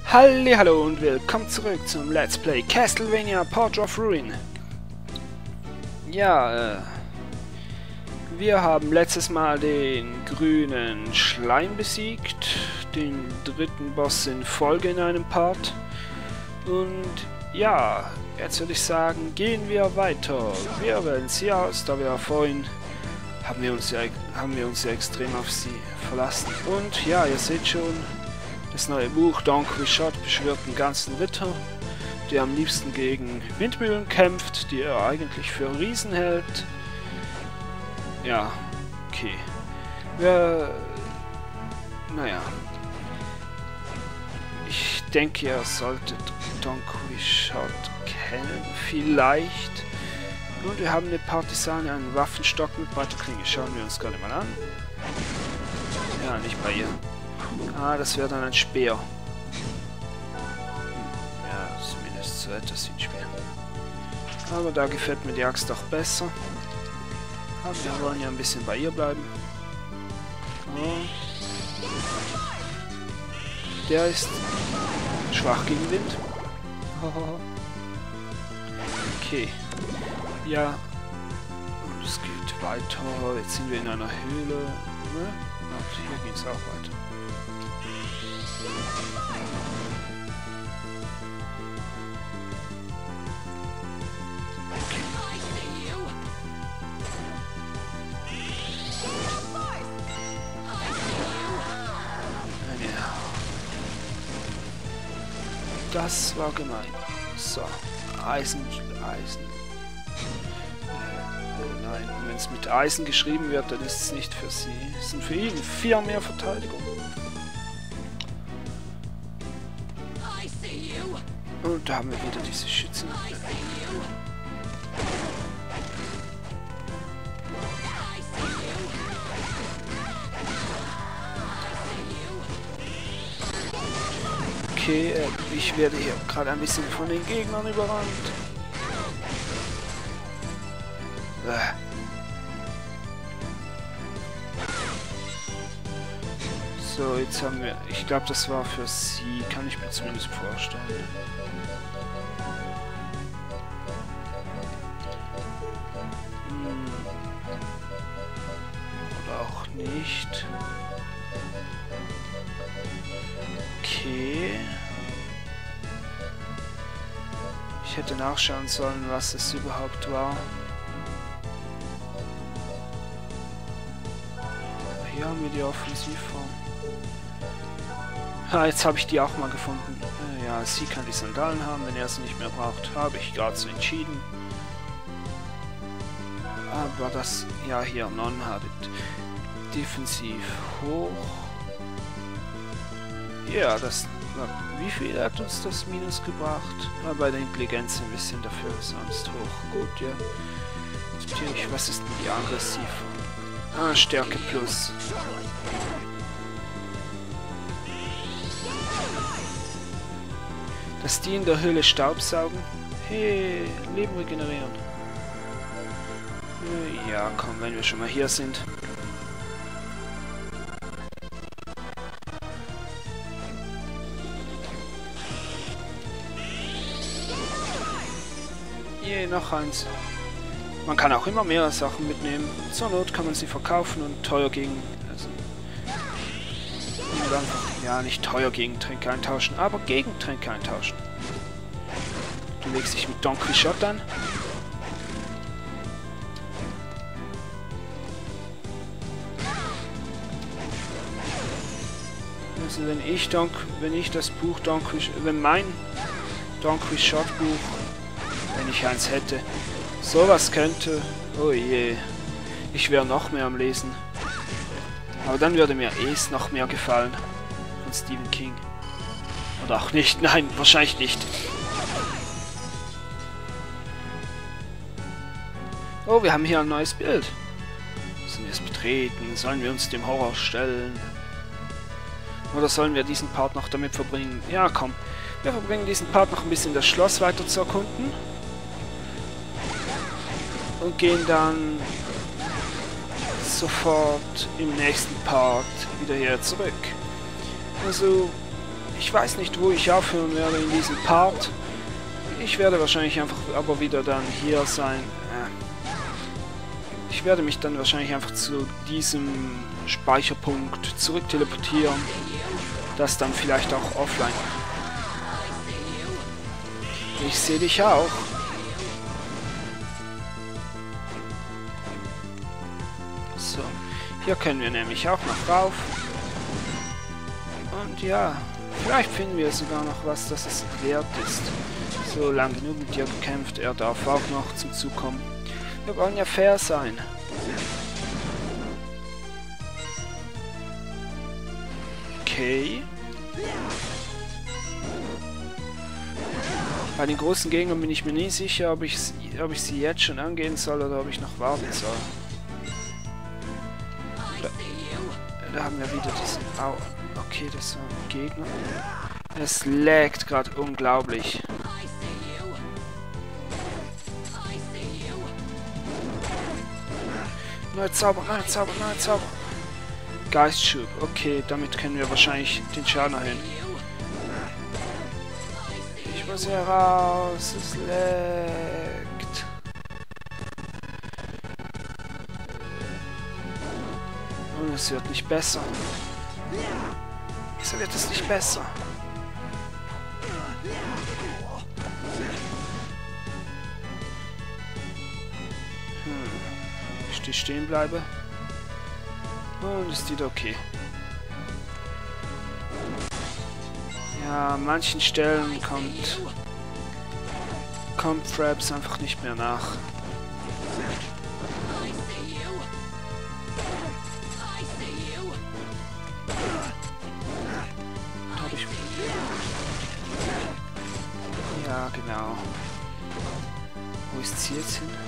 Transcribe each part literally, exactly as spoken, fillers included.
Hallo und willkommen zurück zum Let's Play Castlevania Port of Ruin. Ja, äh, wir haben letztes Mal den grünen Schleim besiegt, den dritten Boss in Folge in einem Part. Und ja, jetzt würde ich sagen, gehen wir weiter. Wir wählen sie aus, da wir vorhin haben wir uns ja, haben wir uns ja extrem auf sie verlassen. Und ja, ihr seht schon, das neue Buch Don Quixote beschwört den ganzen Ritter, der am liebsten gegen Windmühlen kämpft, die er eigentlich für Riesen hält. Ja, okay. Wir, naja. Ich denke, ihr solltet Don Quixote kennen, vielleicht. Und wir haben eine Partisane, einen Waffenstock mit breiter Klinge. Schauen wir uns gerade mal an. Ja, nicht bei ihr. Ah, das wäre dann ein Speer. Hm. Ja, zumindest so etwas wie ein Speer. Aber da gefällt mir die Axt doch besser. Aber wir wollen ja ein bisschen bei ihr bleiben. Oh. Der ist schwach gegen Wind. Okay. Ja. Und es geht weiter. Jetzt sind wir in einer Höhle. Ne? Und hier geht es auch weiter. Das war gemein. So. Eisen. Eisen. Nein, wenn es mit Eisen geschrieben wird, dann ist es nicht für sie. Es sind für ihn vier mehr Verteidigung. Und da haben wir wieder diese Schützen. Okay, äh, ich werde hier gerade ein bisschen von den Gegnern überrannt. Äh. So, jetzt haben wir... Ich glaube, das war für sie. Kann ich mir zumindest vorstellen. Hm. Oder auch nicht. Okay. Ich hätte nachschauen sollen, was es überhaupt war. Hier haben wir die Offensivform. Ah, jetzt habe ich die auch mal gefunden. Ja, sie kann die Sandalen haben, wenn er sie nicht mehr braucht. Habe ich gerade so entschieden. Aber das... Ja, hier, Non-Habit. Defensiv hoch. Ja, das... Wie viel hat uns das Minus gebracht? Ja, bei der Intelligenz ein bisschen dafür, sonst hoch. Gut, ja. Natürlich, was ist denn die aggressiv? Ah, Stärke plus. Dass die in der Höhle Staubsaugen? Hey, Leben regenerieren. Ja, komm, wenn wir schon mal hier sind. Je, noch eins. Man kann auch immer mehr Sachen mitnehmen. Zur Not kann man sie verkaufen und teuer gegen... Also, einfach, ja, nicht teuer gegen Tränke eintauschen, aber gegen Tränke eintauschen. Du legst dich mit Don Quixote an. Also wenn ich Don, wenn ich das Buch Don Quixote, wenn mein Don Quixote Buch, wenn ich eins hätte, sowas könnte, oh je, ich wäre noch mehr am Lesen. Aber dann würde mir es noch mehr gefallen von Stephen King. Oder auch nicht, nein, wahrscheinlich nicht. Oh, wir haben hier ein neues Bild. Müssen wir es betreten? Sollen wir uns dem Horror stellen? Oder sollen wir diesen Part noch damit verbringen? Ja, komm. Wir verbringen diesen Part noch ein bisschen das Schloss weiter zu erkunden. Und gehen dann sofort im nächsten Part wieder hier zurück. Also, ich weiß nicht, wo ich aufhören werde in diesem Part. Ich werde wahrscheinlich einfach aber wieder dann hier sein. Ich werde mich dann wahrscheinlich einfach zu diesem Speicherpunkt zurück teleportieren. Das dann vielleicht auch offline. Ich sehe dich auch. So, hier können wir nämlich auch noch rauf. Und ja, vielleicht finden wir sogar noch was, das es wert ist. So lang genug mit dir gekämpft, er darf auch noch zum Zug kommen. Wir wollen ja fair sein. Okay. Bei den großen Gegnern bin ich mir nie sicher, ob ich, ob ich sie jetzt schon angehen soll oder ob ich noch warten soll. Da, da haben wir wieder diesen... Au. Okay, das war ein Gegner. Es laggt gerade unglaublich. Neue Zauber, neue Zauber, neue Zauber. Geistschub. Okay, damit können wir wahrscheinlich den Schaden erhöhen. Ich muss hier raus. Es laggt. Und es wird nicht besser. Wieso wird es nicht besser? Hm. Ich stehen bleibe. Und es geht okay. Ja, an manchen Stellen kommt kommt Fraps einfach nicht mehr nach. Da hab ich... Ja, genau. Wo ist sie jetzt hin?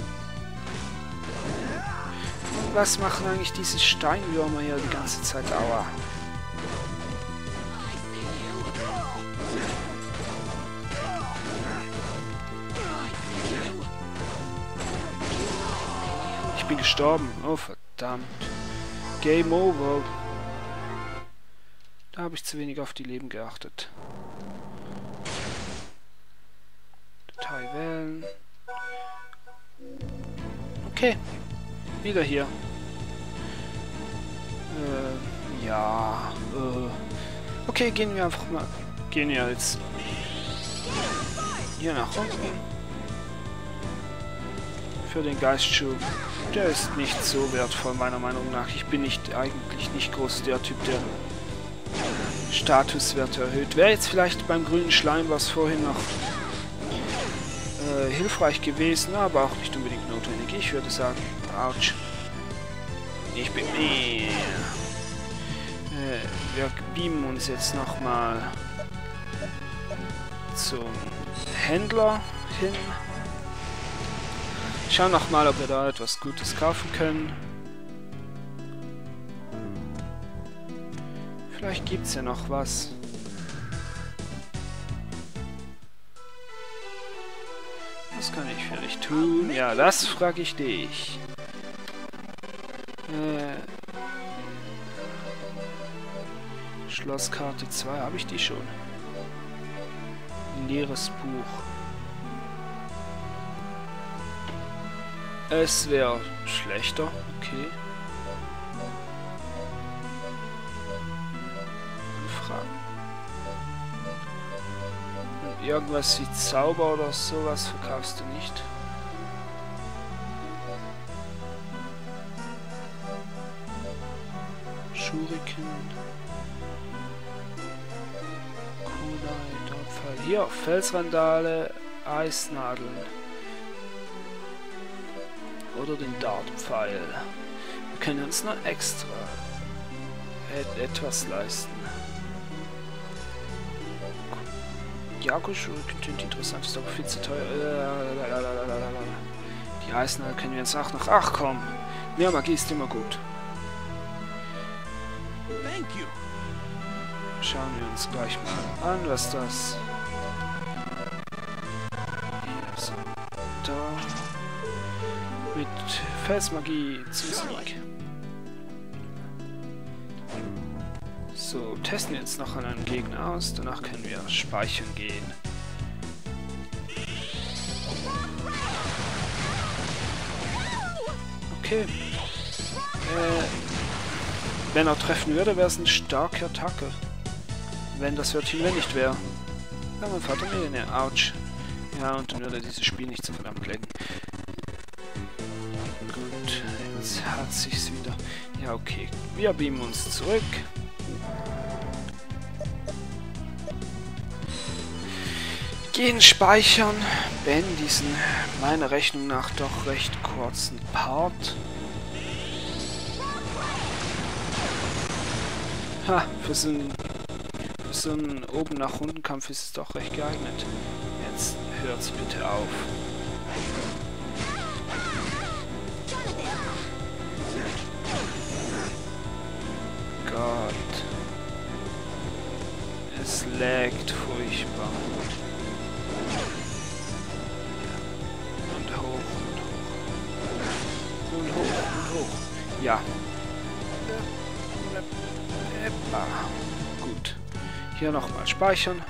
Und was machen eigentlich diese Steinwürmer hier die ganze Zeit? Aua. Ich bin gestorben. Oh, verdammt. Game over. Da habe ich zu wenig auf die Leben geachtet. Datei wählen. Okay. Wieder hier. Äh, ja. Äh. Okay, gehen wir einfach mal. Gehen wir jetzt hier nach unten. Für den Geistschub. Der ist nicht so wertvoll, meiner Meinung nach. Ich bin nicht eigentlich nicht groß der Typ, der Statuswerte erhöht. Wäre jetzt vielleicht beim grünen Schleim was vorhin noch äh, hilfreich gewesen, aber auch nicht unbedingt notwendig. Ich würde sagen, ouch. Ich bin... Äh, wir beamen uns jetzt nochmal zum Händler hin. Schauen nochmal, ob wir da etwas Gutes kaufen können. Vielleicht gibt es ja noch was. Was kann ich für dich tun? Ja, das frage ich dich. Äh, Schlosskarte zwei, habe ich die schon? Ein leeres Buch. Es wäre schlechter, okay. Fragen. Und irgendwas wie Zauber oder sowas verkaufst du nicht. Schuriken. Kunai, Dorpfeil. Hier, Felsrandale, Eisnadeln. Oder den Dartpfeil. Wir können uns noch extra et etwas leisten. Jakoschuriken klingt interessant, ist aber viel zu teuer. Die Eisnadel können wir uns auch noch... Ach komm, mehr Magie ist immer gut. Schauen wir uns gleich mal an, was das... Hier so. Da... Mit Felsmagie zum Sieg. So, testen wir jetzt noch einen Gegner aus, danach können wir speichern gehen. Okay. Äh, wenn er treffen würde, wäre es eine starke Attacke. Wenn das Wörtchen wenn nicht wäre. Ja, mein Vater Millionär. Autsch. Ja, und dann würde dieses Spiel nicht so verdammt lecken. Gut, jetzt hat sich's wieder. Ja, okay. Wir beamen uns zurück. Gehen speichern. Beenden diesen, meiner Rechnung nach, doch recht kurzen Part. Ha, für so einen, für so einen oben nach unten Kampf ist es doch recht geeignet. Jetzt hört's bitte auf. Gott. Es laggt furchtbar. Und hoch und hoch. Und hoch und hoch. Ja. Gut. Hier nochmal speichern.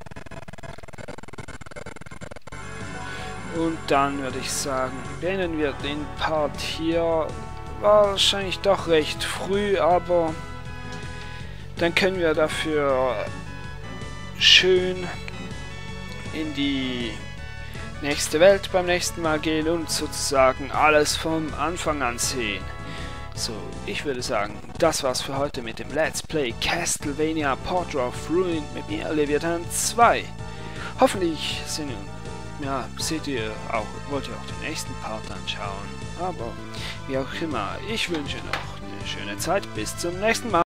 Und dann würde ich sagen, beenden wir den Part hier. Wahrscheinlich doch recht früh, aber dann können wir dafür schön in die nächste Welt beim nächsten Mal gehen und sozusagen alles vom Anfang an sehen. So, ich würde sagen, das war's für heute mit dem Let's Play Castlevania Portrait of Ruin mit mir, Leviathan zwei. Hoffentlich sind, ja, seht ihr auch, wollt ihr auch den nächsten Part anschauen. Aber wie auch immer, ich wünsche noch eine schöne Zeit. Bis zum nächsten Mal.